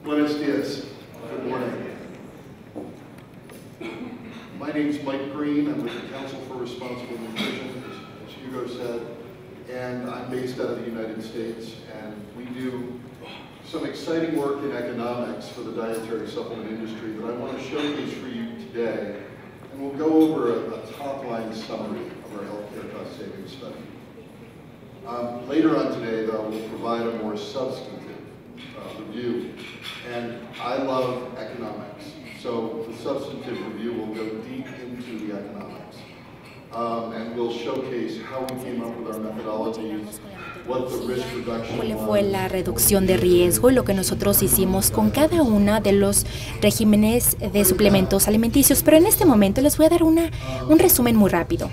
Buenos dias. Good morning. My name is Mike Green. I'm with the Council for Responsible Nutrition, as Hugo said, and I'm based out of the United States, and we do some exciting work in economics for the dietary supplement industry that I want to showcase for you today, and we'll go over a top-line summary of our healthcare cost savings study. Later on today, though, we'll provide a more substantive review, and I love economics, so the substantive review will go deep into the economics, and we'll showcase how we came up with our methodologies, what the risk reduction ¿Cuál fue la reducción de riesgo y lo que nosotros hicimos con cada uno de los regímenes de suplementos alimenticios? Pero en este momento les voy a dar un resumen muy rápido.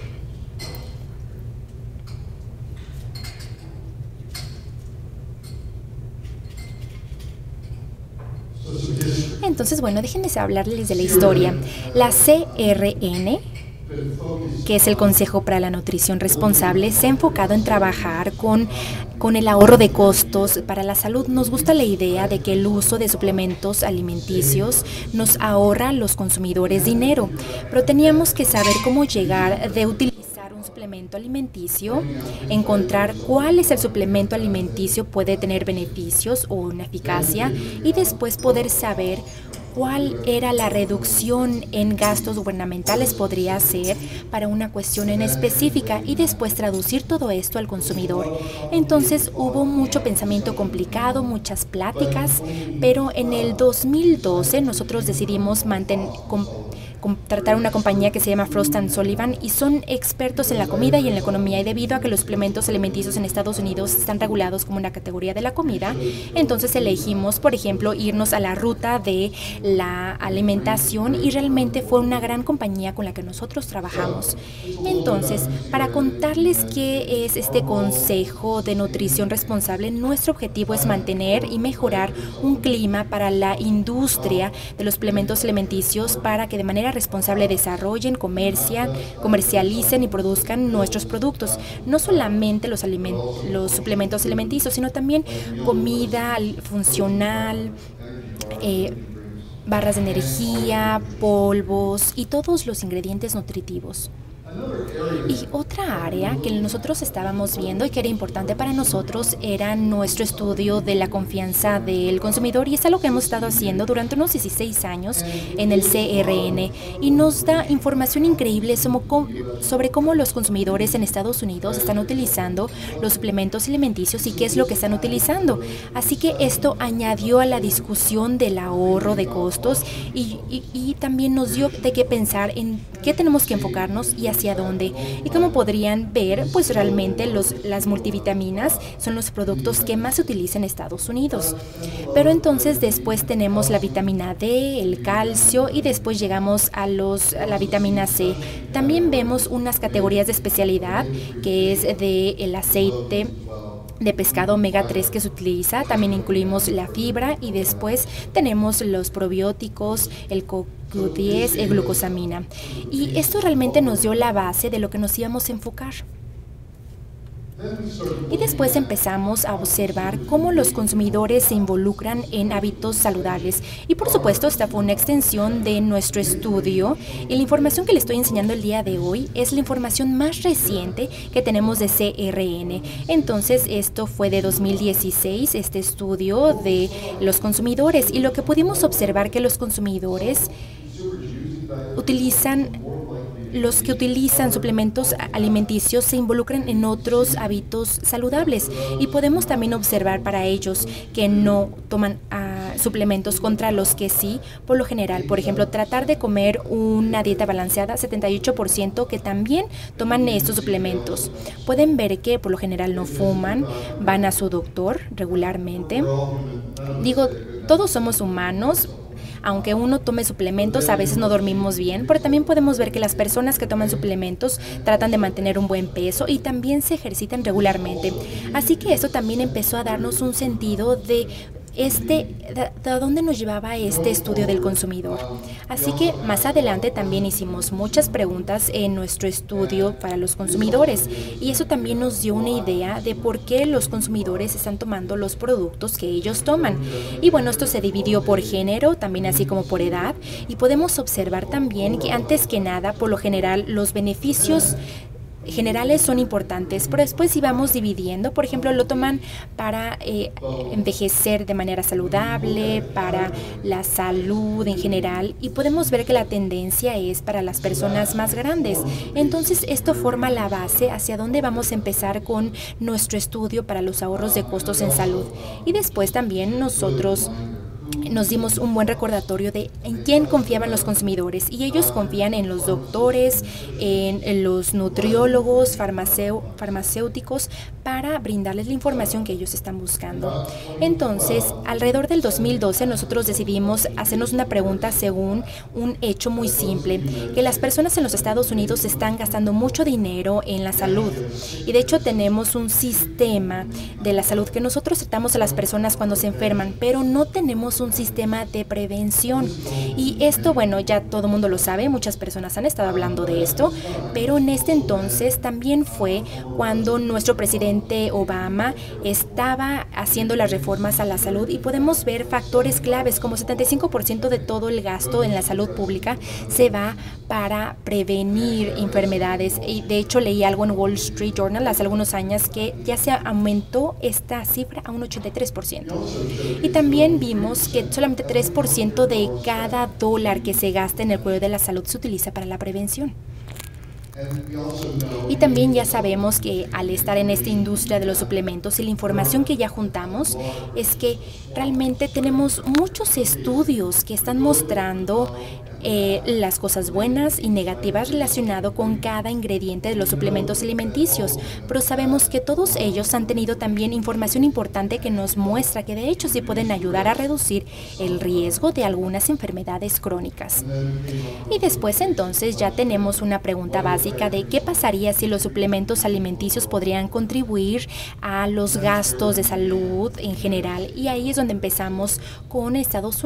Entonces, bueno, déjenme hablarles de la historia. La CRN, que es el Consejo para la Nutrición Responsable, se ha enfocado en trabajar con el ahorro de costos para la salud. Nos gusta la idea de que el uso de suplementos alimenticios nos ahorra a los consumidores dinero, pero teníamos que saber cómo llegar de utilizar un suplemento alimenticio, encontrar cuál es el suplemento alimenticio, puede tener beneficios o una eficacia, y después poder saber cuál era la reducción en gastos gubernamentales podría ser para una cuestión en específica, y después traducir todo esto al consumidor. Entonces hubo mucho pensamiento complicado, muchas pláticas, pero en el 2012 nosotros decidimos contratar una compañía que se llama Frost & Sullivan, y son expertos en la comida y en la economía, y debido a que los suplementos alimenticios en Estados Unidos están regulados como una categoría de la comida, entonces elegimos, por ejemplo, irnos a la ruta de la alimentación, y realmente fue una gran compañía con la que nosotros trabajamos. Entonces, para contarles qué es este Consejo de Nutrición Responsable, nuestro objetivo es mantener y mejorar un clima para la industria de los suplementos alimenticios para que de manera responsable desarrollen, comercialicen y produzcan nuestros productos. No solamente los suplementos alimenticios, sino también comida funcional, barras de energía, polvos y todos los ingredientes nutritivos. Y otra área que nosotros estábamos viendo y que era importante para nosotros era nuestro estudio de la confianza del consumidor, y es algo que hemos estado haciendo durante unos 16 años en el CRN, y nos da información increíble sobre cómo los consumidores en Estados Unidos están utilizando los suplementos alimenticios y qué es lo que están utilizando. Así que esto añadió a la discusión del ahorro de costos, y también nos dio de qué pensar en qué tenemos que enfocarnos y hacia dónde. Y como podrían ver, pues realmente las multivitaminas son los productos que más se utilizan en Estados Unidos. Pero entonces después tenemos la vitamina D, el calcio, y después llegamos a la vitamina C. También vemos unas categorías de especialidad, que es el aceite de pescado omega 3 que se utiliza. También incluimos la fibra, y después tenemos los probióticos, el CoQ10, el glucosamina. Y esto realmente nos dio la base de lo que nos íbamos a enfocar. Y después empezamos a observar cómo los consumidores se involucran en hábitos saludables. Y por supuesto, esta fue una extensión de nuestro estudio. Y la información que les estoy enseñando el día de hoy es la información más reciente que tenemos de CRN. Entonces, esto fue de 2016, este estudio de los consumidores. Y lo que pudimos observar que los consumidores los que utilizan suplementos alimenticios se involucran en otros hábitos saludables, y podemos también observar para ellos que no toman suplementos contra los que sí. Por lo general, por ejemplo, tratar de comer una dieta balanceada, 78% que también toman estos suplementos. Pueden ver que por lo general no fuman, van a su doctor regularmente. Digo, todos somos humanos. Aunque uno tome suplementos, a veces no dormimos bien, pero también podemos ver que las personas que toman suplementos tratan de mantener un buen peso y también se ejercitan regularmente. Así que eso también empezó a darnos un sentido de ¿a dónde nos llevaba este estudio del consumidor? Así que más adelante también hicimos muchas preguntas en nuestro estudio para los consumidores y eso también nos dio una idea de por qué los consumidores están tomando los productos que ellos toman. Y bueno, esto se dividió por género, también así como por edad, y podemos observar también que antes que nada, por lo general, los beneficios generales son importantes, pero después si vamos dividiendo, por ejemplo, lo toman para envejecer de manera saludable, para la salud en general, y podemos ver que la tendencia es para las personas más grandes. Entonces, esto forma la base hacia dónde vamos a empezar con nuestro estudio para los ahorros de costos en salud. Y después también nosotros nos dimos un buen recordatorio de en quién confiaban los consumidores y ellos confían en los doctores, en los nutriólogos, farmacéuticos para brindarles la información que ellos están buscando. Entonces, alrededor del 2012 nosotros decidimos hacernos una pregunta según un hecho muy simple, que las personas en los Estados Unidos están gastando mucho dinero en la salud y de hecho tenemos un sistema de la salud que nosotros tratamos a las personas cuando se enferman, pero no tenemos un sistema de prevención. Y esto, bueno, ya todo el mundo lo sabe, muchas personas han estado hablando de esto, pero en este entonces también fue cuando nuestro presidente Obama estaba haciendo las reformas a la salud y podemos ver factores claves como 75% de todo el gasto en la salud pública se va para prevenir enfermedades. Y de hecho leí algo en Wall Street Journal hace algunos años que ya se aumentó esta cifra a un 83%. Y también vimos que solamente 3% de cada dólar que se gasta en el cuidado de la salud se utiliza para la prevención. Y también ya sabemos que al estar en esta industria de los suplementos y la información que ya juntamos es que realmente tenemos muchos estudios que están mostrando las cosas buenas y negativas relacionado con cada ingrediente de los suplementos alimenticios, pero sabemos que todos ellos han tenido también información importante que nos muestra que de hecho sí pueden ayudar a reducir el riesgo de algunas enfermedades crónicas. Y después entonces ya tenemos una pregunta básica de qué pasaría si los suplementos alimenticios podrían contribuir a los gastos de salud en general, y ahí es donde empezamos con Estados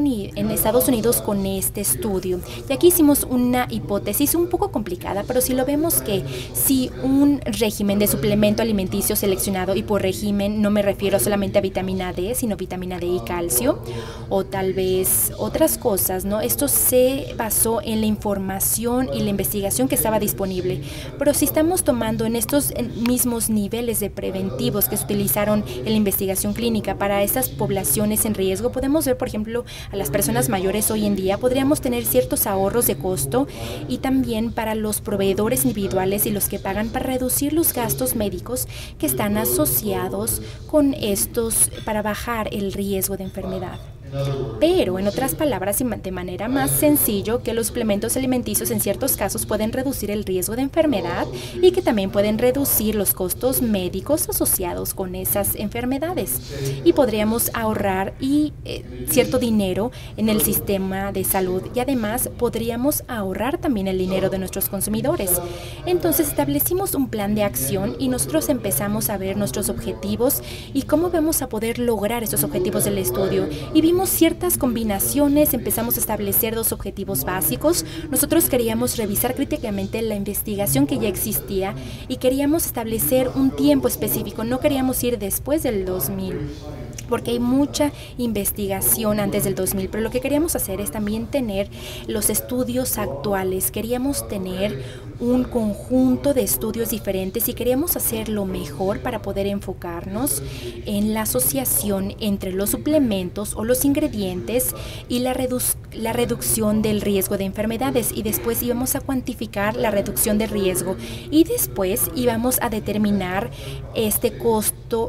Unidos con este estudio. Y aquí hicimos una hipótesis un poco complicada, pero si lo vemos que si un régimen de suplemento alimenticio seleccionado, y por régimen no me refiero solamente a vitamina D, sino vitamina D y calcio, o tal vez otras cosas, ¿no? Esto se basó en la información y la investigación que estaba disponible. Pero si estamos tomando en estos mismos niveles de preventivos que se utilizaron en la investigación clínica para estas poblaciones en riesgo, podemos ver, por ejemplo, a las personas mayores hoy en día podríamos tener ciertos ahorros de costo, y también para los proveedores individuales y los que pagan para reducir los gastos médicos que están asociados con estos para bajar el riesgo de enfermedad. Pero, en otras palabras, y de manera más sencillo, que los suplementos alimenticios en ciertos casos pueden reducir el riesgo de enfermedad y que también pueden reducir los costos médicos asociados con esas enfermedades. Y podríamos ahorrar cierto dinero en el sistema de salud, y además podríamos ahorrar también el dinero de nuestros consumidores. Entonces establecimos un plan de acción y nosotros empezamos a ver nuestros objetivos y cómo vamos a poder lograr esos objetivos del estudio. Y vimos ciertas combinaciones, empezamos a establecer dos objetivos básicos. Nosotros queríamos revisar críticamente la investigación que ya existía y queríamos establecer un tiempo específico. No queríamos ir después del 2000, porque hay mucha investigación antes del 2000, pero lo que queríamos hacer es también tener los estudios actuales. Queríamos tener un conjunto de estudios diferentes y queríamos hacer lo mejor para poder enfocarnos en la asociación entre los suplementos o los ingredientes y la reducción del riesgo de enfermedades, y después íbamos a cuantificar la reducción de riesgo, y después íbamos a determinar este costo,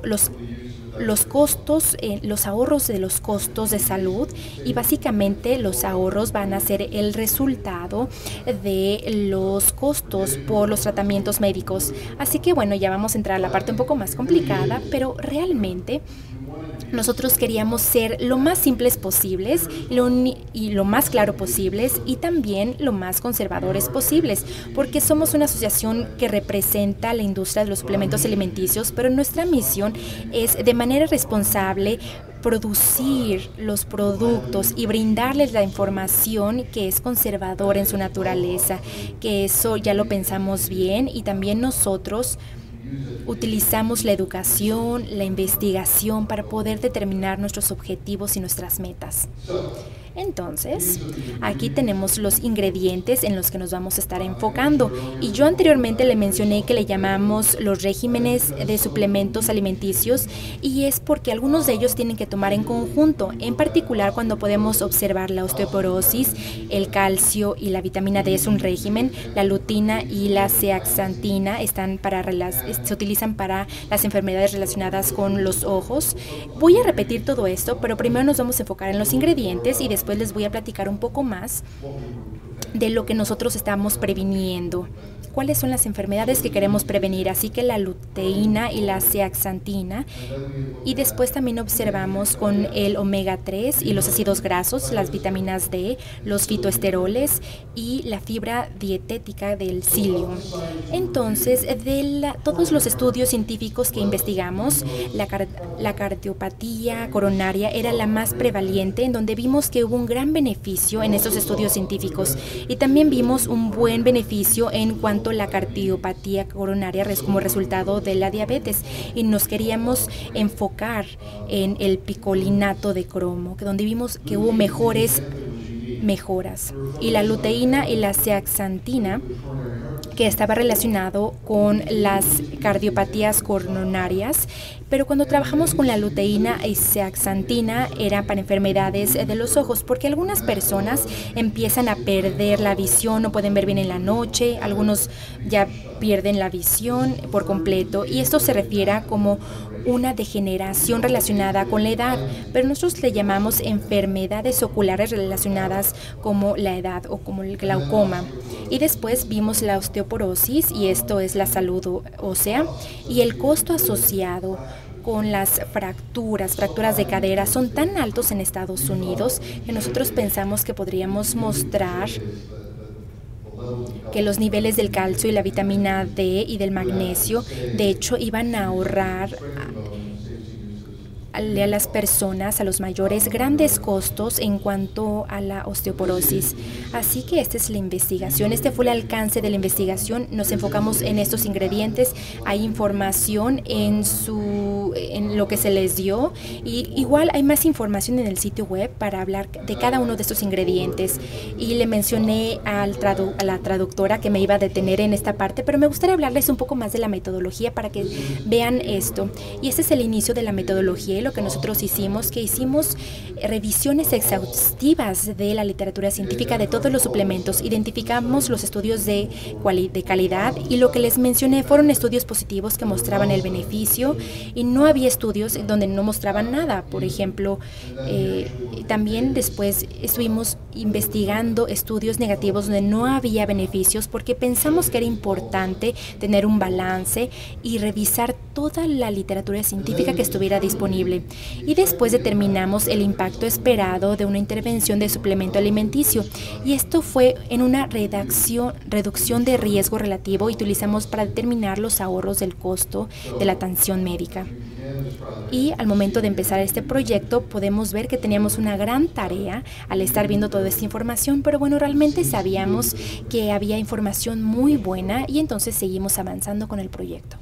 los costos, los ahorros de los costos de salud, y básicamente los ahorros van a ser el resultado de los costos por los tratamientos médicos. Así que bueno, ya vamos a entrar a la parte un poco más complicada, pero realmente Nosotros queríamos ser lo más simples posibles y lo más claro posibles y también lo más conservadores posibles, porque somos una asociación que representa la industria de los suplementos alimenticios, pero nuestra misión es de manera responsable producir los productos y brindarles la información que es conservadora en su naturaleza, que eso ya lo pensamos bien y también nosotros utilizamos la educación, la investigación para poder determinar nuestros objetivos y nuestras metas. Entonces, aquí tenemos los ingredientes en los que nos vamos a estar enfocando. Y yo anteriormente le mencioné que le llamamos los regímenes de suplementos alimenticios y es porque algunos de ellos tienen que tomar en conjunto, en particular cuando podemos observar la osteoporosis, el calcio y la vitamina D es un régimen, la luteína y la zeaxantina se utilizan para las enfermedades relacionadas con los ojos. Voy a repetir todo esto, pero primero nos vamos a enfocar en los ingredientes y después les voy a platicar un poco más de lo que nosotros estamos previniendo. ¿Cuáles son las enfermedades que queremos prevenir? Así que la luteína y la zeaxantina. Y después también observamos con el omega 3 y los ácidos grasos, las vitaminas D, los fitoesteroles y la fibra dietética del psyllium. Entonces, todos los estudios científicos que investigamos, la cardiopatía coronaria era la más prevalente, en donde vimos que hubo un gran beneficio en estos estudios científicos. Y también vimos un buen beneficio en cuanto a la cardiopatía coronaria como resultado de la diabetes. Y nos queríamos enfocar en el picolinato de cromo, donde vimos que hubo mejoras. Y la luteína y la zeaxantina, que estaba relacionado con las cardiopatías coronarias, pero cuando trabajamos con la luteína y zeaxantina era para enfermedades de los ojos, porque algunas personas empiezan a perder la visión, no pueden ver bien en la noche, algunos ya pierden la visión por completo y esto se refiere a como una degeneración relacionada con la edad, pero nosotros le llamamos enfermedades oculares relacionadas como la edad o como el glaucoma. Y después vimos la osteoporosis y esto es la salud ósea y el costo asociado con las fracturas de cadera son tan altos en Estados Unidos que nosotros pensamos que podríamos mostrar que los niveles del calcio y la vitamina D y del magnesio, de hecho, iban a ahorrar a las personas, a los mayores, grandes costos en cuanto a la osteoporosis. Así que esta es la investigación, este fue el alcance de la investigación. Nos enfocamos en estos ingredientes, hay información en lo que se les dio y igual hay más información en el sitio web para hablar de cada uno de estos ingredientes. Y le mencioné a la traductora que me iba a detener en esta parte, pero me gustaría hablarles un poco más de la metodología para que vean esto. Y este es el inicio de la metodología. Lo que nosotros hicimos revisiones exhaustivas de la literatura científica de todos los suplementos, identificamos los estudios de calidad y lo que les mencioné fueron estudios positivos que mostraban el beneficio y no había estudios donde no mostraban nada. Por ejemplo, también después estuvimos investigando estudios negativos donde no había beneficios porque pensamos que era importante tener un balance y revisar toda la literatura científica que estuviera disponible. Y después determinamos el impacto esperado de una intervención de suplemento alimenticio. Y esto fue en una reducción de riesgo relativo y utilizamos para determinar los ahorros del costo de la atención médica. Y al momento de empezar este proyecto podemos ver que teníamos una gran tarea al estar viendo toda esta información, pero bueno, realmente sabíamos que había información muy buena y entonces seguimos avanzando con el proyecto.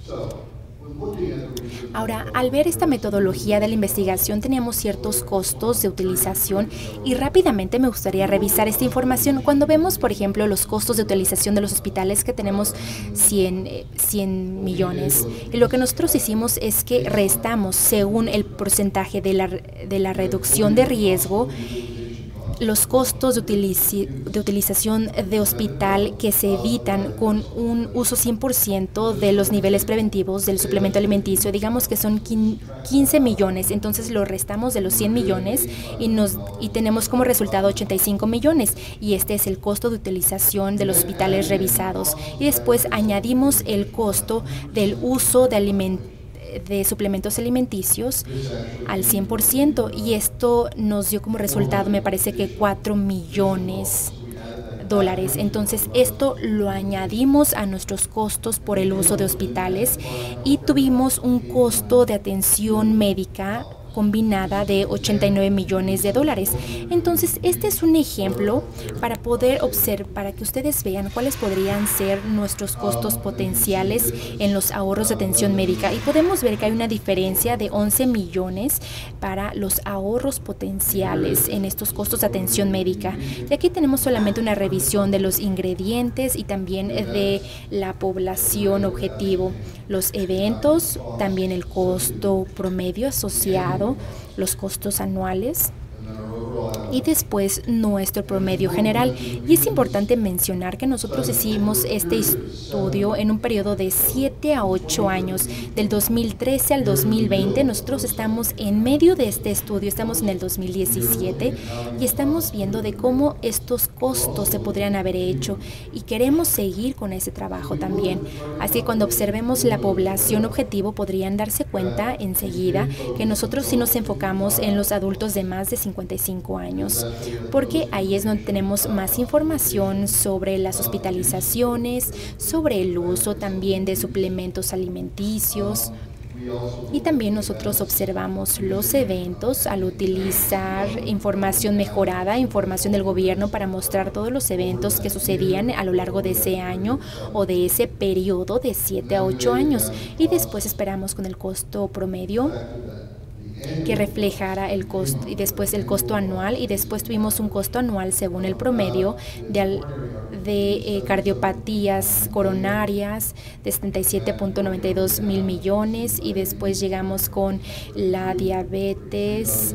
Ahora, al ver esta metodología de la investigación teníamos ciertos costos de utilización y rápidamente me gustaría revisar esta información. Cuando vemos, por ejemplo, los costos de utilización de los hospitales que tenemos 100 millones, y lo que nosotros hicimos es que restamos según el porcentaje de la reducción de riesgo los costos de utilización de hospital que se evitan con un uso 100% de los niveles preventivos del suplemento alimenticio. Digamos que son 15 millones, entonces lo restamos de los 100 millones y tenemos como resultado 85 millones. Y este es el costo de utilización de los hospitales revisados. Y después añadimos el costo del uso de de suplementos alimenticios al 100%, y esto nos dio como resultado, me parece que $4 millones. Entonces esto lo añadimos a nuestros costos por el uso de hospitales y tuvimos un costo de atención médica combinada de $89 millones. Entonces, este es un ejemplo para poder observar, para que ustedes vean cuáles podrían ser nuestros costos potenciales en los ahorros de atención médica. Y podemos ver que hay una diferencia de 11 millones para los ahorros potenciales en estos costos de atención médica. Y aquí tenemos solamente una revisión de los ingredientes y también de la población objetivo. Los eventos, también el costo promedio asociado, los costos anuales y después nuestro promedio general. Y es importante mencionar que nosotros hicimos este estudio en un periodo de 7 a 8 años, del 2013 al 2020. Nosotros estamos en medio de este estudio, estamos en el 2017 y estamos viendo de cómo estos costos se podrían haber hecho y queremos seguir con ese trabajo también. Así que cuando observemos la población objetivo podrían darse cuenta enseguida que nosotros sí nos enfocamos en los adultos de más de 55 años, porque ahí es donde tenemos más información sobre las hospitalizaciones, sobre el uso también de suplementos alimenticios. Y también nosotros observamos los eventos al utilizar información mejorada, información del gobierno para mostrar todos los eventos que sucedían a lo largo de ese año o de ese periodo de 7 a 8 años. Y después esperamos con el costo promedio que reflejara el costo y después el costo anual, y después tuvimos un costo anual según el promedio de cardiopatías coronarias de 77.92 mil millones, y después llegamos con la diabetes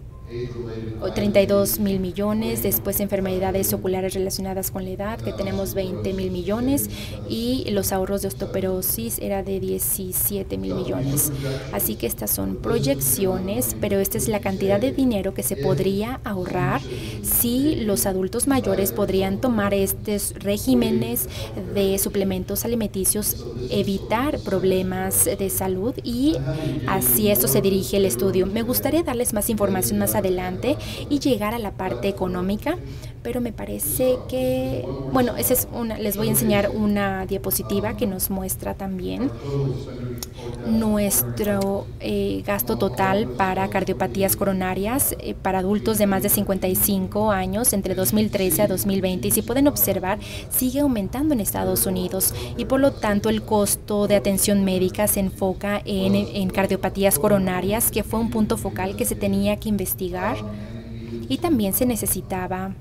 32 mil millones, después enfermedades oculares relacionadas con la edad, que tenemos 20 mil millones, y los ahorros de osteoporosis era de 17 mil millones. Así que estas son proyecciones, pero esta es la cantidad de dinero que se podría ahorrar si los adultos mayores podrían tomar estos regímenes de suplementos alimenticios, evitar problemas de salud, y así esto se dirige el estudio. Me gustaría darles más información más adelante y llegar a la parte económica, pero me parece que, bueno, les voy a enseñar una diapositiva que nos muestra también nuestro gasto total para cardiopatías coronarias para adultos de más de 55 años entre 2013 a 2020, y si pueden observar, sigue aumentando en Estados Unidos, y por lo tanto el costo de atención médica se enfoca en cardiopatías coronarias, que fue un punto focal que se tenía que investigar, y también se necesitaba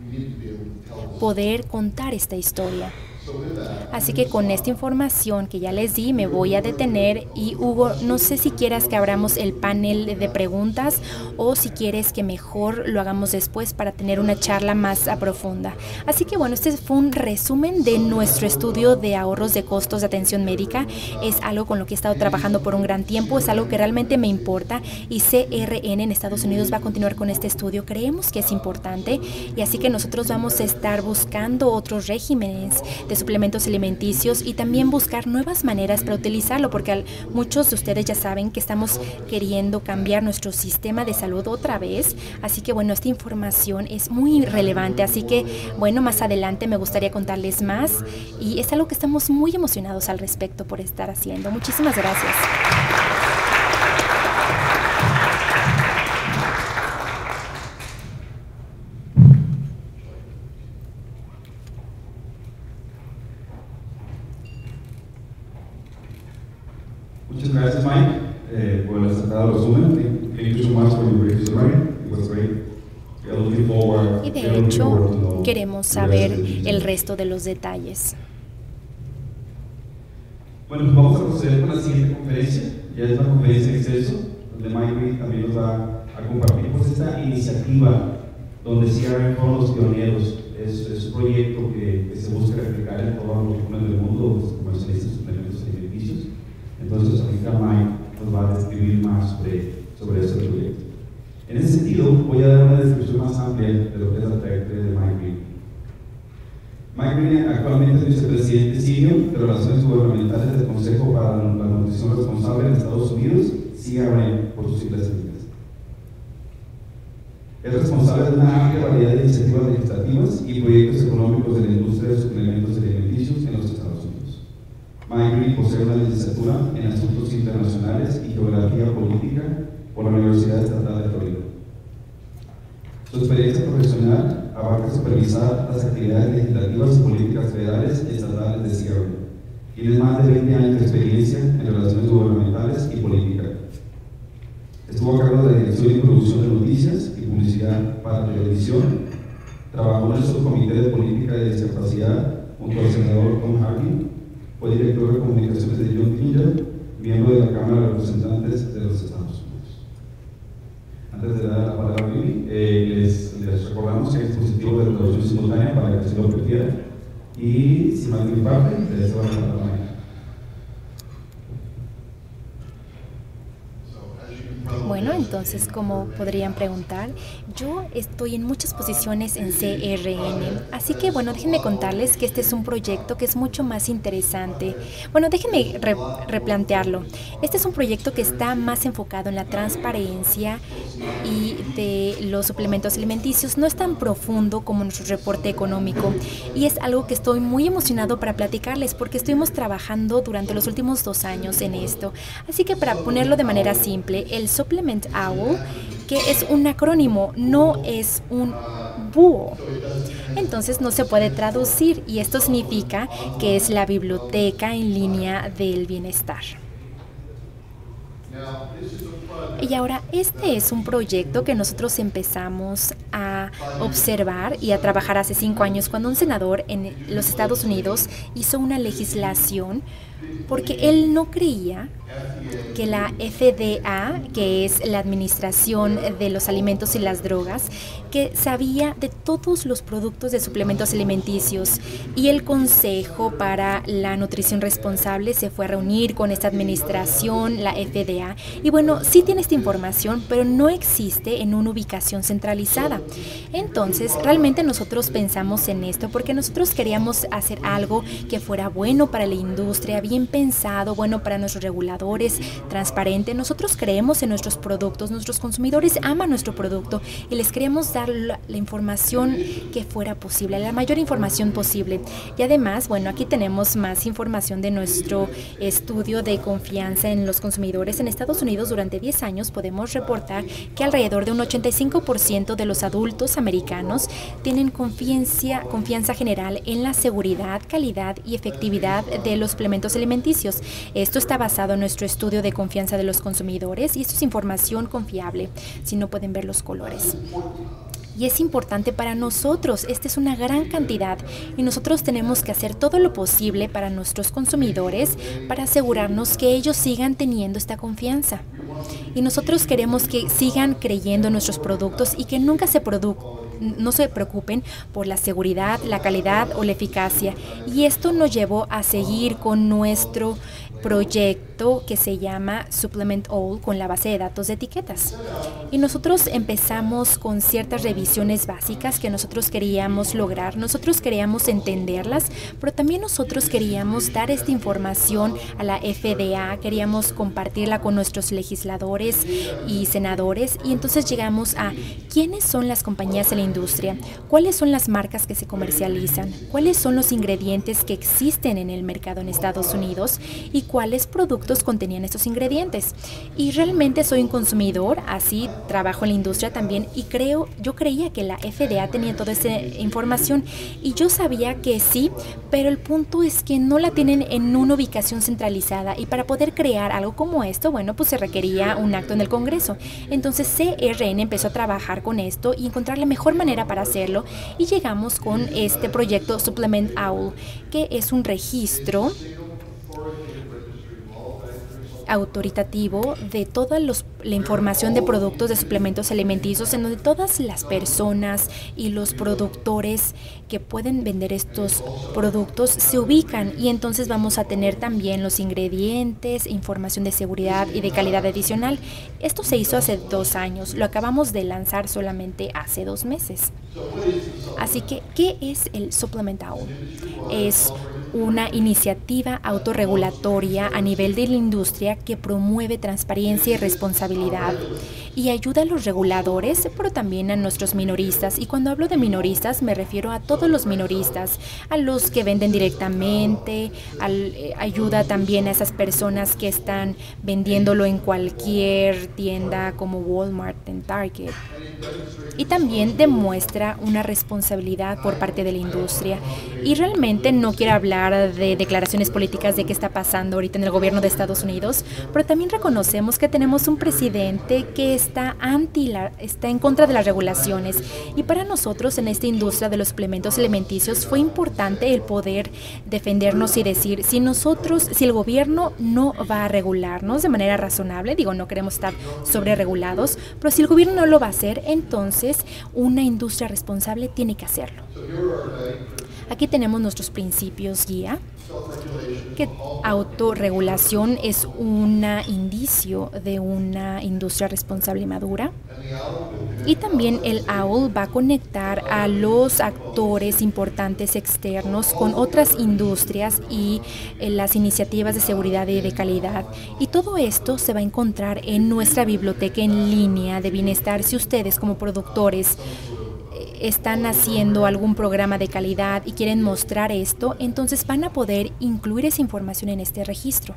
poder contar esta historia. Así que con esta información que ya les di, me voy a detener. Y Hugo, no sé si quieras que abramos el panel de preguntas o si quieres que mejor lo hagamos después para tener una charla más profunda. Así que bueno, este fue un resumen de nuestro estudio de ahorros de costos de atención médica. Es algo con lo que he estado trabajando por un gran tiempo, es algo que realmente me importa, y CRN en Estados Unidos va a continuar con este estudio. Creemos que es importante, y así que nosotros vamos a estar buscando otros regímenes de suplementos alimenticios y también buscar nuevas maneras para utilizarlo, porque muchos de ustedes ya saben que estamos queriendo cambiar nuestro sistema de salud otra vez. Así que bueno, esta información es muy relevante, así que bueno, más adelante me gustaría contarles más, y es algo que estamos muy emocionados al respecto por estar haciendo. Muchísimas gracias. Muchas gracias, Mike, por el acertado resumen. Thank you so much for your brief summary. It was great. We are looking forward. Y de hecho, queremos saber el resto de los detalles. Bueno, pues vamos a proceder con la siguiente conferencia. Ya es una conferencia en exceso, donde Mike también nos va a compartir pues esta iniciativa donde CRN fueron los pioneros. Es un proyecto que se busca replicar en todos los lugares del mundo, los comercialistas de suplementos alimenticios. Entonces, ahorita Mike nos va a describir más sobre ese proyecto. En ese sentido, voy a dar una descripción más amplia de lo que es la trayectoria de Mike Green. Mike Green actualmente es vicepresidente senior de Relaciones Gubernamentales del Consejo para la Nutrición Responsable en Estados CRM por sus siglas en inglés. Es responsable de una amplia variedad de iniciativas legislativas y proyectos económicos de la industria de suplementos alimenticios en los Estados Unidos. Mike Green posee una licenciatura en Asuntos Internacionales y Geografía Política por la Universidad Estatal de Florida. Su experiencia profesional abarca supervisar las actividades legislativas y políticas federales y estatales de CRM. Tiene más de 20 años de experiencia en relaciones gubernamentales y política. Estuvo a cargo de la dirección y producción de noticias y publicidad para televisión. Trabajó en el subcomité de política de discapacidad junto al senador Tom Harkin. Fue director de comunicaciones de John Kinzer, miembro de la Cámara de Representantes de los Estados Unidos. Antes de dar la palabra a Vivi, les recordamos que hay dispositivo de traducción simultánea para que se lo prefieran. Y sin más de mi parte, les doy la palabra. Bueno, entonces, como podrían preguntar, yo estoy en muchas posiciones en CRN, así que bueno, déjenme contarles que este es un proyecto que es mucho más interesante. Bueno, déjenme replantearlo. Este es un proyecto que está más enfocado en la transparencia y de los suplementos alimenticios. No es tan profundo como nuestro reporte económico y es algo que estoy muy emocionado para platicarles porque estuvimos trabajando durante los últimos 2 años en esto. Así que para ponerlo de manera simple, el Supplement OWL, que es un acrónimo, no es un búho. Entonces no se puede traducir y esto significa que es la biblioteca en línea del bienestar. Y ahora, este es un proyecto que nosotros empezamos a observar y a trabajar hace 5 años cuando un senador en los Estados Unidos hizo una legislación porque él no creía que la FDA, que es la Administración de los Alimentos y las Drogas, que sabía de todos los productos de suplementos alimenticios, y el Consejo para la Nutrición Responsable se fue a reunir con esta administración, la FDA, y bueno, sí tiene esta información, pero no existe en una ubicación centralizada. Entonces, realmente nosotros pensamos en esto porque nosotros queríamos hacer algo que fuera bueno para la industria, bien pensado, bueno para nuestros reguladores, transparente. Nosotros creemos en nuestros productos, nuestros consumidores aman nuestro producto y les queríamos dar la información que fuera posible, la mayor información posible. Y además, bueno, aquí tenemos más información de nuestro estudio de confianza en los consumidores. En Estados Unidos, durante 10 años, podemos reportar que alrededor de un 85% de los adultos americanos tienen confianza general en la seguridad, calidad y efectividad de los suplementos alimenticios. Esto está basado en nuestro estudio de confianza de los consumidores y esto es información confiable, si no pueden ver los colores. Y es importante para nosotros, esta es una gran cantidad y nosotros tenemos que hacer todo lo posible para nuestros consumidores para asegurarnos que ellos sigan teniendo esta confianza. Y nosotros queremos que sigan creyendo en nuestros productos y que nunca no se preocupen por la seguridad, la calidad o la eficacia. Y esto nos llevó a seguir con nuestro proyecto que se llama Supplement OWL con la base de datos de etiquetas. Y nosotros empezamos con ciertas revisiones básicas que nosotros queríamos lograr. Nosotros queríamos entenderlas, pero también nosotros queríamos dar esta información a la FDA, queríamos compartirla con nuestros legisladores y senadores. Y entonces llegamos a quiénes son las compañías de la industria, cuáles son las marcas que se comercializan, cuáles son los ingredientes que existen en el mercado en Estados Unidos y cuáles productos contenían estos ingredientes. Y realmente soy un consumidor, así trabajo en la industria también y yo creía que la FDA tenía toda esa información y yo sabía que sí, pero el punto es que no la tienen en una ubicación centralizada y para poder crear algo como esto, bueno, pues se requería un acto en el Congreso. Entonces CRN empezó a trabajar con esto y encontrar la mejor manera para hacerlo y llegamos con este proyecto Supplement OWL, que es un registro autoritativo de toda la información de productos de suplementos alimenticios en donde todas las personas y los productores que pueden vender estos productos se ubican y entonces vamos a tener también los ingredientes, información de seguridad y de calidad adicional. Esto se hizo hace 2 años, lo acabamos de lanzar solamente hace 2 meses. Así que, ¿qué es el Supplement OWL? Es una iniciativa autorregulatoria a nivel de la industria que promueve transparencia y responsabilidad y ayuda a los reguladores, pero también a nuestros minoristas. Y cuando hablo de minoristas me refiero a todos los minoristas, a los que venden directamente, ayuda también a esas personas que están vendiéndolo en cualquier tienda como Walmart, en Target. Y también demuestra una responsabilidad por parte de la industria. Y realmente no quiero hablar de declaraciones políticas de qué está pasando ahorita en el gobierno de Estados Unidos, pero también reconocemos que tenemos un presidente que está en contra de las regulaciones. Y para nosotros en esta industria de los suplementos alimenticios fue importante el poder defendernos y decir, si el gobierno no va a regularnos de manera razonable, digo, no queremos estar sobre regulados, pero si el gobierno no lo va a hacer, entonces una industria responsable tiene que hacerlo. Aquí tenemos nuestros principios guía, que autorregulación es un indicio de una industria responsable y madura. Y también el OWL va a conectar a los actores importantes externos con otras industrias y las iniciativas de seguridad y de calidad. Y todo esto se va a encontrar en nuestra biblioteca en línea de bienestar. Si ustedes como productores están haciendo algún programa de calidad y quieren mostrar esto, entonces van a poder incluir esa información en este registro.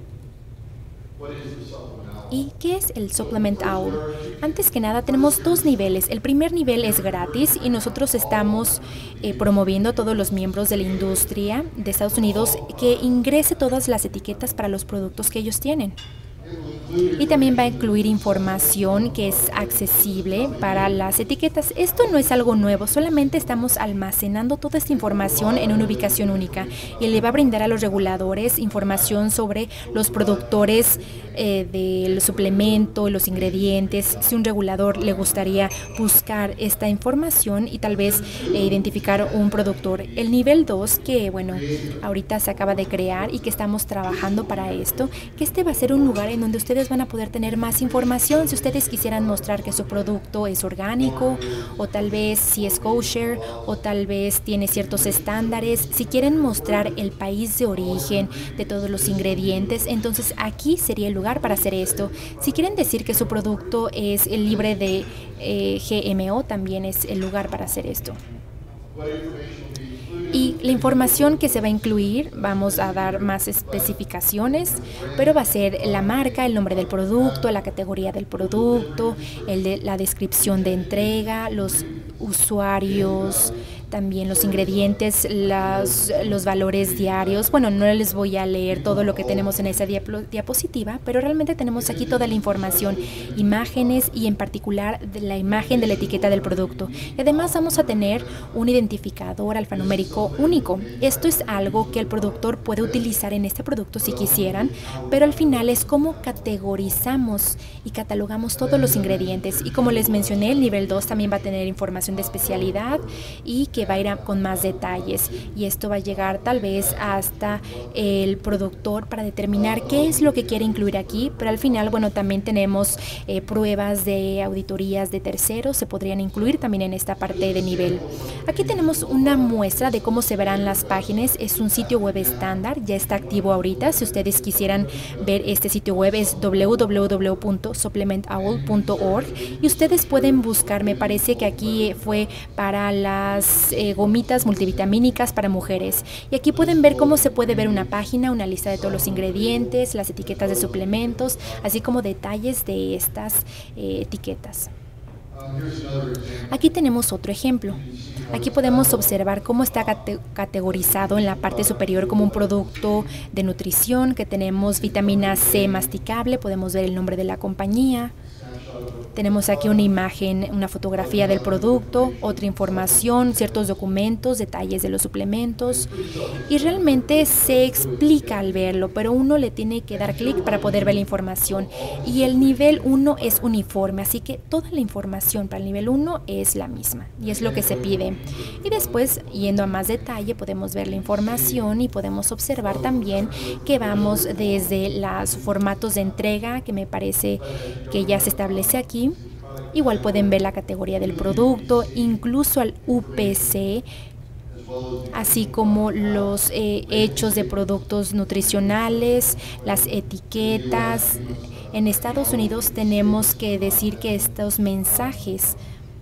¿Y qué es el Supplement OWL? Antes que nada tenemos dos niveles. El primer nivel es gratis y nosotros estamos promoviendo a todos los miembros de la industria de Estados Unidos que ingrese todas las etiquetas para los productos que ellos tienen. Y también va a incluir información que es accesible para las etiquetas. Esto no es algo nuevo, solamente estamos almacenando toda esta información en una ubicación única y le va a brindar a los reguladores información sobre los productores del suplemento, los ingredientes. Si un regulador le gustaría buscar esta información y tal vez identificar un productor. El nivel 2, que bueno, ahorita se acaba de crear y que estamos trabajando para esto, que este va a ser un lugar en donde ustedes van a poder tener más información si ustedes quisieran mostrar que su producto es orgánico o tal vez si es kosher o tal vez tiene ciertos estándares. Si quieren mostrar el país de origen de todos los ingredientes, entonces aquí sería el lugar para hacer esto. Si quieren decir que su producto es libre de GMO, también es el lugar para hacer esto. Y la información que se va a incluir, vamos a dar más especificaciones, pero va a ser la marca, el nombre del producto, la categoría del producto, la descripción de entrega, los usuarios, también los ingredientes, los valores diarios. Bueno, no les voy a leer todo lo que tenemos en esa diapositiva, pero realmente tenemos aquí toda la información, imágenes y en particular de la imagen de la etiqueta del producto. Y además vamos a tener un identificador alfanumérico único. Esto es algo que el productor puede utilizar en este producto si quisieran, pero al final es cómo categorizamos y catalogamos todos los ingredientes. Y como les mencioné, el nivel 2 también va a tener información de especialidad y que va a ir con más detalles, y esto va a llegar tal vez hasta el productor para determinar qué es lo que quiere incluir aquí, pero al final, bueno, también tenemos pruebas de auditorías de terceros, se podrían incluir también en esta parte de nivel. Aquí tenemos una muestra de cómo se verán las páginas. Es un sitio web estándar, ya está activo ahorita. Si ustedes quisieran ver este sitio web es www.supplementawl.org y ustedes pueden buscar, me parece que aquí fue para las gomitas multivitamínicas para mujeres, y aquí pueden ver cómo se puede ver una página, una lista de todos los ingredientes, las etiquetas de suplementos, así como detalles de estas etiquetas. Aquí tenemos otro ejemplo. Aquí podemos observar cómo está categorizado en la parte superior como un producto de nutrición, que tenemos vitamina C masticable, podemos ver el nombre de la compañía. Tenemos aquí una imagen, una fotografía del producto, otra información, ciertos documentos, detalles de los suplementos, y realmente se explica al verlo, pero uno le tiene que dar clic para poder ver la información. Y el nivel 1 es uniforme, así que toda la información para el nivel 1 es la misma y es lo que se pide. Y después, yendo a más detalle, podemos ver la información y podemos observar también que vamos desde los formatos de entrega, que me parece que ya se establece aquí. Igual pueden ver la categoría del producto, incluso al UPC, así como los hechos de productos nutricionales, las etiquetas. En Estados Unidos tenemos que decir que estos mensajes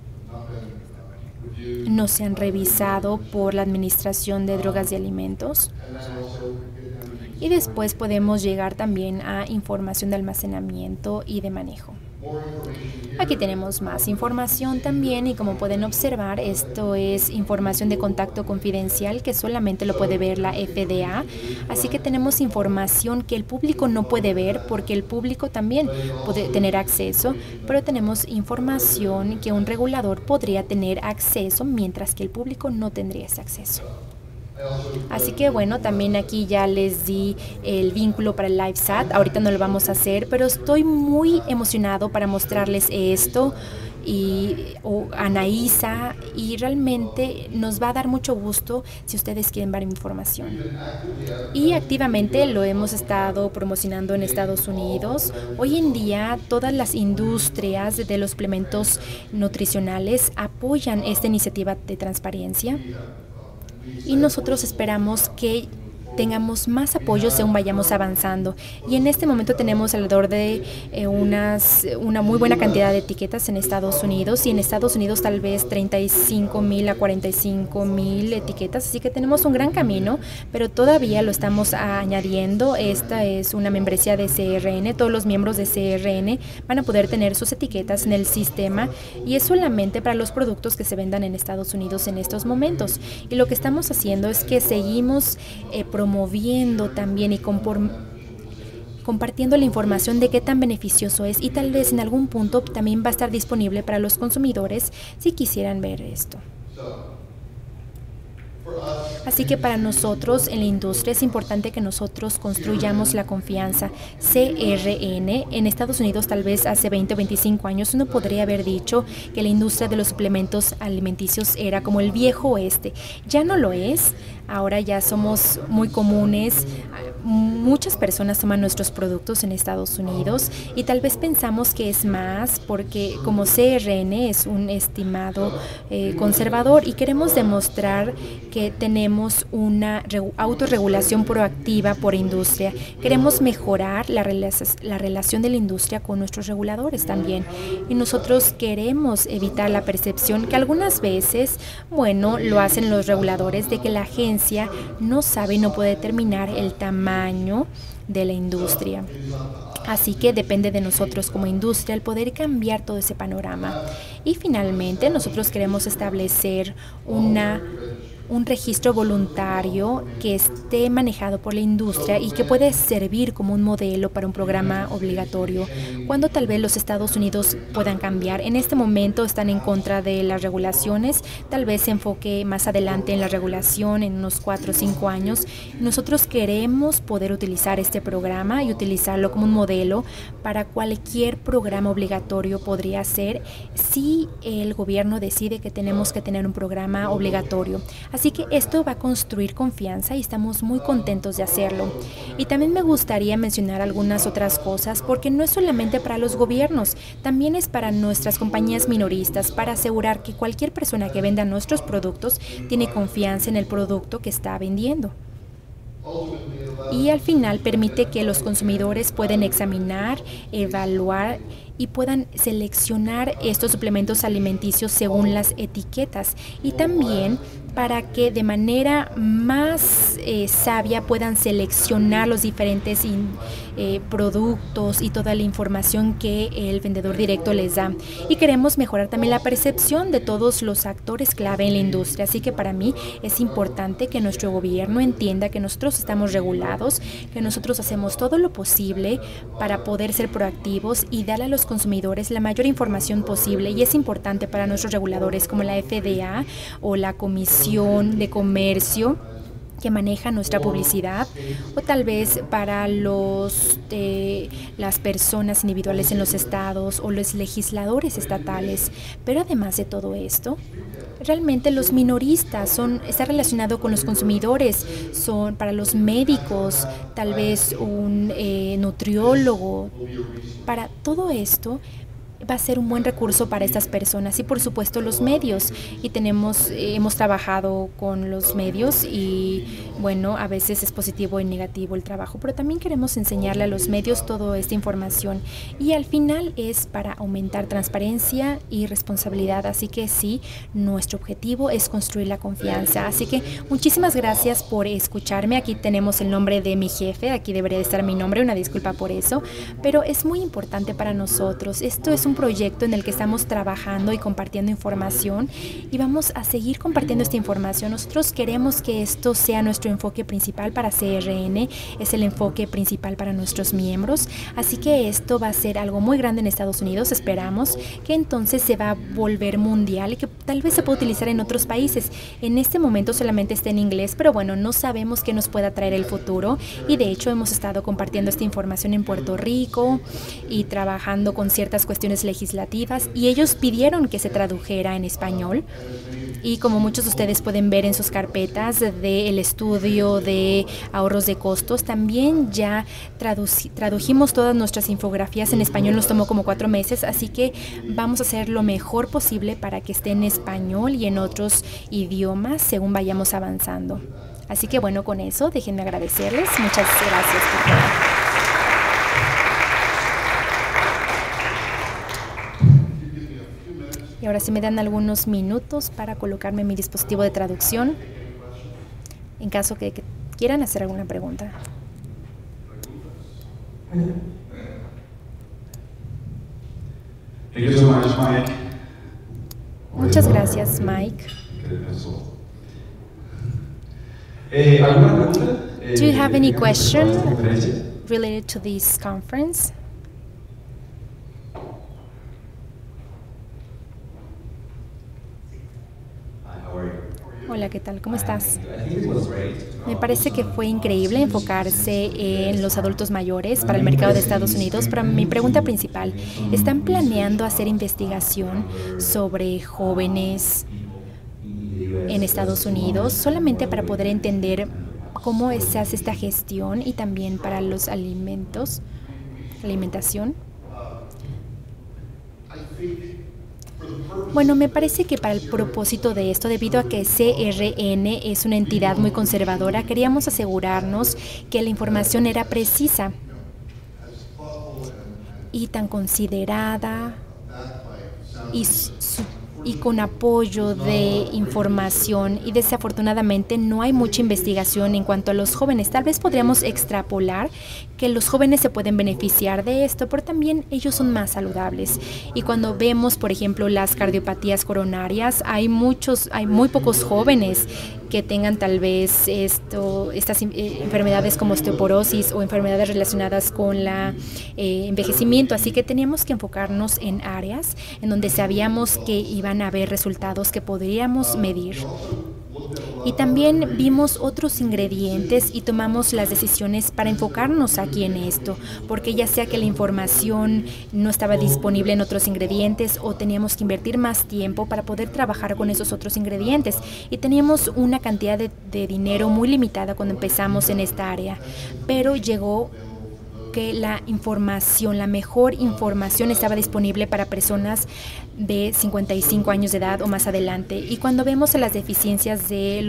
no se han revisado por la Administración de Drogas y Alimentos. Y después podemos llegar también a información de almacenamiento y de manejo. Aquí tenemos más información también y como pueden observar, esto es información de contacto confidencial que solamente lo puede ver la FDA. Así que tenemos información que el público no puede ver porque el público también puede tener acceso, pero tenemos información que un regulador podría tener acceso mientras que el público no tendría ese acceso. Así que bueno, también aquí ya les di el vínculo para el LiveSat. Ahorita no lo vamos a hacer, pero estoy muy emocionado para mostrarles esto a Anaísa, y realmente nos va a dar mucho gusto si ustedes quieren ver información. Y activamente lo hemos estado promocionando en Estados Unidos. Hoy en día todas las industrias de los suplementos nutricionales apoyan esta iniciativa de transparencia. Y nosotros esperamos que tengamos más apoyo según vayamos avanzando. Y en este momento tenemos alrededor de una muy buena cantidad de etiquetas en Estados Unidos, y en Estados Unidos tal vez 35,000 a 45,000 etiquetas, así que tenemos un gran camino, pero todavía lo estamos añadiendo. Esta es una membresía de CRN, todos los miembros de CRN van a poder tener sus etiquetas en el sistema, y es solamente para los productos que se vendan en Estados Unidos en estos momentos. Y lo que estamos haciendo es que seguimos promoviendo también y compartiendo la información de qué tan beneficioso es, y tal vez en algún punto también va a estar disponible para los consumidores si quisieran ver esto. Así que para nosotros en la industria es importante que nosotros construyamos la confianza. CRN, en Estados Unidos tal vez hace 20 o 25 años uno podría haber dicho que la industria de los suplementos alimenticios era como el viejo oeste. Ya no lo es, ahora ya somos muy comunes. Muchas personas toman nuestros productos en Estados Unidos y tal vez pensamos que es más porque como CRN es un estimado conservador, y queremos demostrar que tenemos una autorregulación proactiva por industria. Queremos mejorar la relación de la industria con nuestros reguladores también, y nosotros queremos evitar la percepción que algunas veces, bueno, lo hacen los reguladores, de que la agencia no sabe y no puede determinar el tamaño de la industria. Así que depende de nosotros como industria el poder cambiar todo ese panorama. Y finalmente nosotros queremos establecer un registro voluntario que esté manejado por la industria y que puede servir como un modelo para un programa obligatorio, cuando tal vez los Estados Unidos puedan cambiar. En este momento están en contra de las regulaciones, tal vez se enfoque más adelante en la regulación en unos 4 o 5 años. Nosotros queremos poder utilizar este programa y utilizarlo como un modelo para cualquier programa obligatorio podría ser, si el gobierno decide que tenemos que tener un programa obligatorio. Así que esto va a construir confianza y estamos muy contentos de hacerlo. Y también me gustaría mencionar algunas otras cosas, porque no es solamente para los gobiernos, también es para nuestras compañías minoristas, para asegurar que cualquier persona que venda nuestros productos tiene confianza en el producto que está vendiendo. Y al final permite que los consumidores puedan examinar, evaluar y puedan seleccionar estos suplementos alimenticios según las etiquetas, y también para que de manera más sabia puedan seleccionar los diferentes productos y toda la información que el vendedor directo les da. Y queremos mejorar también la percepción de todos los actores clave en la industria. Así que para mí es importante que nuestro gobierno entienda que nosotros estamos regulados, que nosotros hacemos todo lo posible para poder ser proactivos y darle a los consumidores la mayor información posible. Y es importante para nuestros reguladores como la FDA o la Comisión de Comercio, que maneja nuestra publicidad, o tal vez para las personas individuales en los estados o los legisladores estatales. Pero además de todo esto, realmente los minoristas está relacionado con los consumidores, son para los médicos, tal vez un nutriólogo. Para todo esto va a ser un buen recurso para estas personas y por supuesto los medios. Y hemos trabajado con los medios y bueno, a veces es positivo y negativo el trabajo, pero también queremos enseñarle a los medios toda esta información y al final es para aumentar transparencia y responsabilidad. Así que sí, nuestro objetivo es construir la confianza. Así que muchísimas gracias por escucharme. Aquí tenemos el nombre de mi jefe, aquí debería de estar mi nombre, una disculpa por eso, pero es muy importante para nosotros. Esto es un proyecto en el que estamos trabajando y compartiendo información y vamos a seguir compartiendo esta información. Nosotros queremos que esto sea nuestro enfoque principal para CRN, es el enfoque principal para nuestros miembros, así que esto va a ser algo muy grande en Estados Unidos. Esperamos que entonces se va a volver mundial y que tal vez se pueda utilizar en otros países. En este momento solamente está en inglés, pero bueno, no sabemos qué nos pueda traer el futuro y de hecho hemos estado compartiendo esta información en Puerto Rico y trabajando con ciertas cuestiones legislativas y ellos pidieron que se tradujera en español y como muchos de ustedes pueden ver en sus carpetas del estudio de ahorros de costos, también ya tradujimos todas nuestras infografías en español. Nos tomó como 4 meses, así que vamos a hacer lo mejor posible para que esté en español y en otros idiomas según vayamos avanzando. Así que bueno, con eso déjenme agradecerles. Muchas gracias por todo. Y ahora sí me dan algunos minutos para colocarme mi dispositivo de traducción en caso que quieran hacer alguna pregunta. Thank you so much, Mike. Muchas gracias, Mike. ¿Alguna pregunta? Do you have any question related to this conference? Hola, ¿qué tal? ¿Cómo estás? Me parece que fue increíble enfocarse en los adultos mayores para el mercado de Estados Unidos, pero mi pregunta principal, ¿están planeando hacer investigación sobre jóvenes en Estados Unidos solamente para poder entender cómo se hace esta gestión y también para los alimentos, alimentación? Bueno, me parece que para el propósito de esto, debido a que CRN es una entidad muy conservadora, queríamos asegurarnos que la información era precisa y tan considerada y con apoyo de información, y desafortunadamente no hay mucha investigación en cuanto a los jóvenes. Tal vez podríamos extrapolar que los jóvenes se pueden beneficiar de esto, pero también ellos son más saludables. Y cuando vemos, por ejemplo, las cardiopatías coronarias, hay muy pocos jóvenes que tengan tal vez estas enfermedades como osteoporosis o enfermedades relacionadas con el envejecimiento. Así que teníamos que enfocarnos en áreas en donde sabíamos que iban a haber resultados que podríamos medir. Y también vimos otros ingredientes y tomamos las decisiones para enfocarnos aquí en esto, porque ya sea que la información no estaba disponible en otros ingredientes o teníamos que invertir más tiempo para poder trabajar con esos otros ingredientes. Y teníamos una cantidad de dinero muy limitada cuando empezamos en esta área, pero llegó que la mejor información estaba disponible para personas de 55 años de edad o más adelante. Y cuando vemos las deficiencias en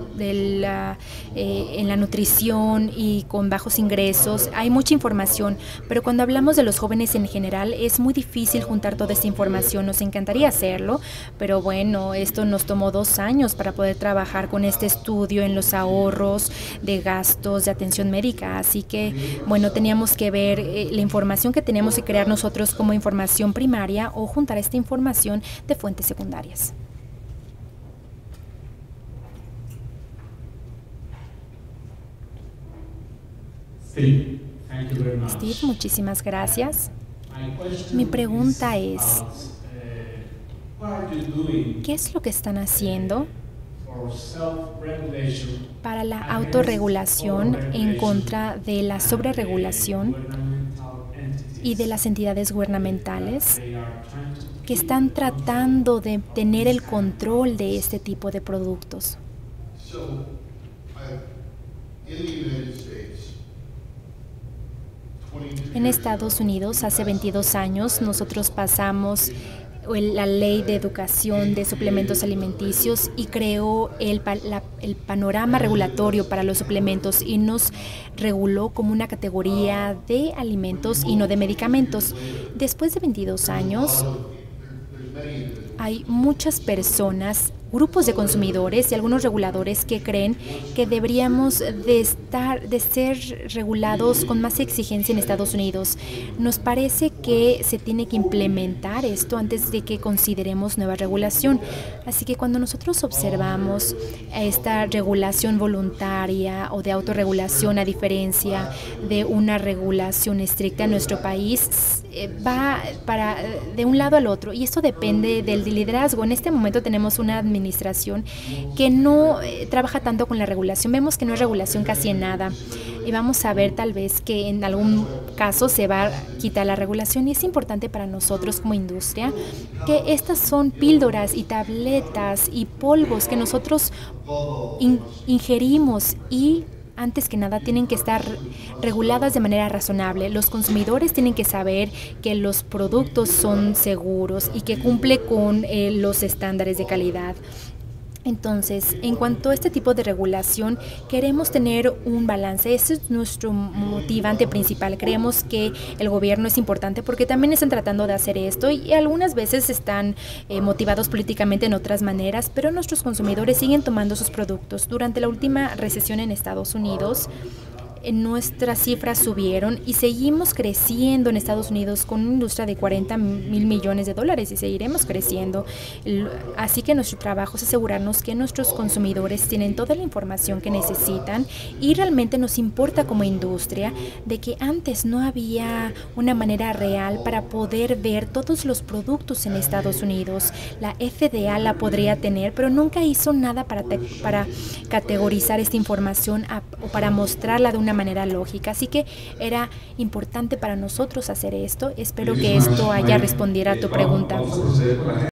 la nutrición y con bajos ingresos, hay mucha información, pero cuando hablamos de los jóvenes en general es muy difícil juntar toda esta información. Nos encantaría hacerlo, pero bueno, esto nos tomó 2 años para poder trabajar con este estudio en los ahorros de gastos de atención médica. Así que, bueno, teníamos que ver la información que teníamos que crear nosotros como información primaria o juntar esta información de fuentes secundarias. Steve, thank you very much. Steve, muchísimas gracias. Mi pregunta es, ¿qué es lo que están haciendo para la autorregulación en contra de la sobreregulación y de las entidades gubernamentales que están tratando de tener el control de este tipo de productos? In the United States, 20 En Estados Unidos, hace 22 años, nosotros pasamos la Ley de Educación de Suplementos Alimenticios y creó el panorama regulatorio para los suplementos y nos reguló como una categoría de alimentos y no de medicamentos. Después de 22 años, hay muchas personas, grupos de consumidores y algunos reguladores que creen que deberíamos de ser regulados con más exigencia en Estados Unidos. Nos parece que se tiene que implementar esto antes de que consideremos nueva regulación. Así que cuando nosotros observamos esta regulación voluntaria o de autorregulación, a diferencia de una regulación estricta en nuestro país, va de un lado al otro, y esto depende del liderazgo. En este momento tenemos una administración que no trabaja tanto con la regulación. Vemos que no es regulación casi en nada, y vamos a ver tal vez que en algún caso se va a quitar la regulación, y es importante para nosotros como industria que estas son píldoras y tabletas y polvos que nosotros ingerimos, y antes que nada tienen que estar reguladas de manera razonable. Los consumidores tienen que saber que los productos son seguros y que cumple con los estándares de calidad. Entonces, en cuanto a este tipo de regulación, queremos tener un balance. Ese es nuestro motivante principal. Creemos que el gobierno es importante porque también están tratando de hacer esto, y algunas veces están motivados políticamente en otras maneras, pero nuestros consumidores siguen tomando sus productos. Durante la última recesión en Estados Unidos, nuestras cifras subieron y seguimos creciendo en Estados Unidos con una industria de 40,000 millones de dólares, y seguiremos creciendo. Así que nuestro trabajo es asegurarnos que nuestros consumidores tienen toda la información que necesitan, y realmente nos importa como industria de que antes no había una manera real para poder ver todos los productos en Estados Unidos. La FDA la podría tener, pero nunca hizo nada para categorizar esta información o para mostrarla de una manera lógica. Así que era importante para nosotros hacer esto. Espero que esto haya respondido a tu pregunta.